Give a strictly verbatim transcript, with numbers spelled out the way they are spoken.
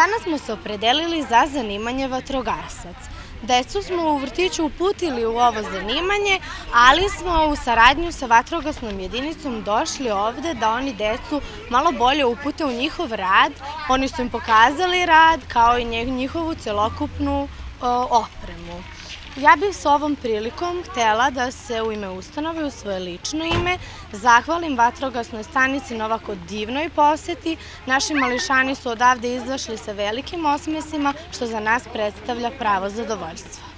Danas smo se opredelili za zanimanje vatrogasac. Decu smo u vrtiću uputili u ovo zanimanje, ali smo u saradnju sa vatrogasnom jedinicom došli ovde da oni decu malo bolje upute u njihov rad. Oni su im pokazali rad kao i njihovu celokupnu opremu. Ja bih s ovom prilikom htela da se u ime ustanove, u svoje lično ime, zahvalim vatrogasnoj stanici na ovako divnoj poseti. Naši mališani su odavde izašli sa velikim osmesima, što za nas predstavlja pravo zadovoljstvo.